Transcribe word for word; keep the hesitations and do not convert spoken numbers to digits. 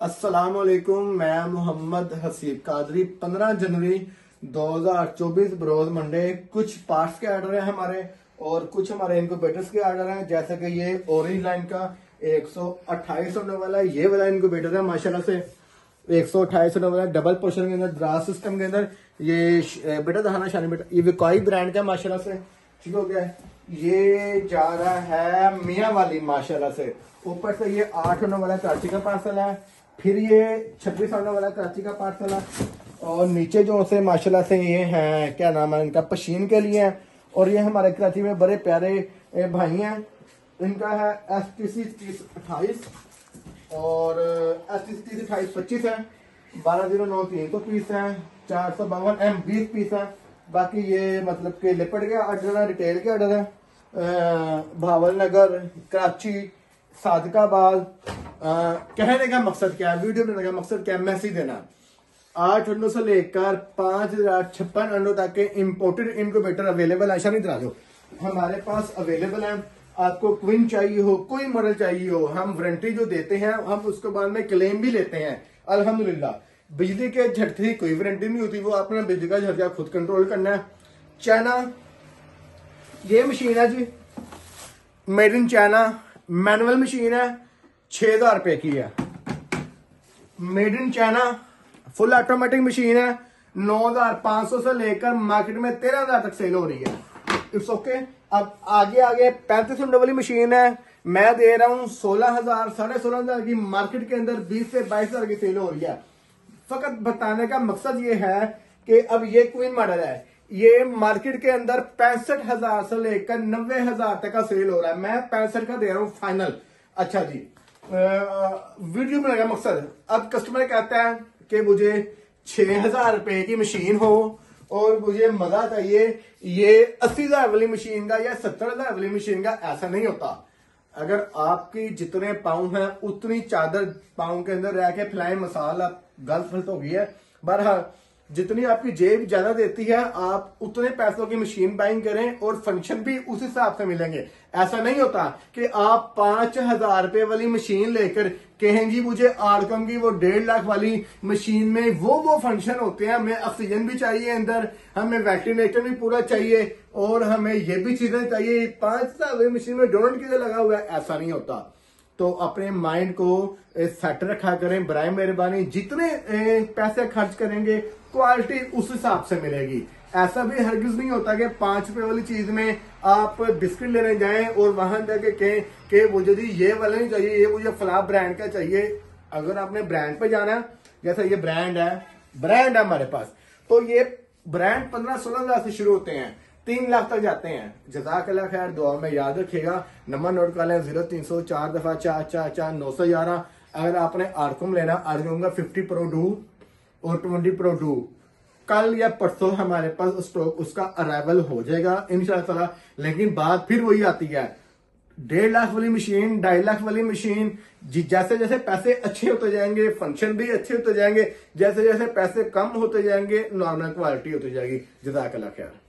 अस्सलाम वालेकुम, मैं मोहम्मद हसीब कादरी। पंद्रह जनवरी दो हज़ार चौबीस बरोज मंडे। कुछ पार्ट्स के ऑर्डर हैं हमारे और कुछ हमारे इनक्यूबेटर्स के ऑर्डर हैं। जैसे कि ये ऑरेंज लाइन का एक सौ अट्ठाईस होने वाला है, ये वाला इनक्यूबेटर है माशाल्लाह से एक सौ अट्ठाईस होने वाला है। डबल पोर्शन के अंदर द्रास सिस्टम के अंदर ये बेटा दहाना शानी बेटा ये विकॉई ब्रांड का माशाल्लाह से ठीक हो गया है। ये जा रहा है मियाँ वाली माशाल्लाह से। ऊपर से ये आठ होने वाला कराची का पार्सल है, फिर ये छब्बीस होने वाला कराची का पार्सल है और नीचे जो से माशाल्लाह से ये हैं क्या नाम है इनका पशीन के लिए है। और ये हमारे कराची में बड़े प्यारे भाई हैं, इनका है एस टी सी तीस अट्ठाईस और एस टी सी तीस अट्ठाईस पच्चीस है, बारह जीरो नौ तीन सौ पीस है, चार सौ बावन एम बीस पीस है। बाकी ये मतलब के लिपट के ऑर्डर है, रिटेल के ऑर्डर है। भावल नगर, कराची, सादकाबाद। कहने का मकसद क्या है, वीडियो बनाने का मकसद क्या है, मैसेज देना। आठ अंडों से लेकर पांच हजार छप्पन अंडों तक के इम्पोर्टेड इनक्यूबेटर अवेलेबल है। शानी तरह जो हमारे पास अवेलेबल है। आपको क्वीन चाहिए हो, कोई मॉडल चाहिए हो, हम वारंटी जो देते हैं हम उसके बाद में क्लेम भी लेते हैं अल्हम्दुलिल्लाह। बिजली के झटके की कोई वारंटी नहीं होती, वो अपना बिजली का झटका खुद कंट्रोल करना है। चाइना ये मशीन है जी, made in China, manual machine है, छह हजार रुपए की है। Made in China full automatic machine है, नौ हजार पांच सौ से लेकर मार्केट में तेरह हजार तक सेल हो रही है। It's okay. अब आगे आगे पैंतीस घंटे वाली मशीन है, मैं दे रहा हूं सोलह हजार साढ़े सोलह हजार की, मार्केट के अंदर बीस से बाईस हजार की सेल हो रही है। फकत बताने का मकसद ये है कि अब ये क्वीन मॉडल है, ये मार्केट के अंदर पैंसठ हजार से लेकर नब्बे हजार तक का सेल हो रहा है, मैं पैंसठ का दे रहा हूं फाइनल। अच्छा जी, वीडियो बनाने का मकसद, अब कस्टमर कहता है कि मुझे छह हजार रुपए की मशीन हो और मुझे मजा चाहिए, ये अस्सी हजार वाली मशीन का या सत्तर हजार वाली मशीन का। ऐसा नहीं होता। अगर आपकी जितने पाउंड है उतनी चादर पाउंड के अंदर रह के फैलाए मसाला गलत फलत हो गई है। बहरहाल जितनी आपकी जेब ज्यादा देती है आप उतने पैसों की मशीन बाइंग करें और फंक्शन भी उस हिसाब से मिलेंगे। ऐसा नहीं होता कि आप पांच हजार रुपए वाली मशीन लेकर कहेंगी मुझे आरकम की वो डेढ़ लाख वाली मशीन में वो वो फंक्शन होते हैं, हमें ऑक्सीजन भी चाहिए अंदर, हमें वेंटिलेटर भी पूरा चाहिए और हमें ये भी चीजें चाहिए। पांच हजार वाली मशीन में डोनट किधर लगा हुआ है, ऐसा नहीं होता। तो अपने माइंड को सेट रखा करें बराए मेहरबानी। जितने पैसे खर्च करेंगे क्वालिटी उस हिसाब से मिलेगी। ऐसा भी हरगिज नहीं होता कि पांच रुपए वाली चीज में आप बिस्किट लेने जाएं और वहां जाके कहें कि मुझे जी ये वाला नहीं चाहिए, ये मुझे फला ब्रांड का चाहिए। अगर आपने ब्रांड पे जाना है, जैसा ये ब्रांड है, ब्रांड है हमारे पास, तो ये ब्रांड पंद्रह सोलह हजार से शुरू होते हैं, तीन लाख तक जाते हैं। जज़ाकल्लाह खैर, दुआ में याद रखिएगा। नंबर नोट कर लें, जीरो तीन सौ चार दफा चार चार चार नौ सौ ग्यारह। अगर आपने आरकम लेना, आरकम का फिफ्टी प्रो डू और ट्वेंटी प्रो डू कल या परसों हमारे पास स्टॉक उसका अराइवल हो जाएगा इंशाल्लाह। लेकिन बात फिर वही आती है, डेढ़ लाख वाली मशीन, ढाई लाख वाली मशीन, जैसे जैसे पैसे अच्छे होते जाएंगे फंक्शन भी अच्छे होते जाएंगे, जैसे जैसे पैसे कम होते जाएंगे नॉर्मल क्वालिटी होती जाएगी। जज़ाकल्लाह खैर।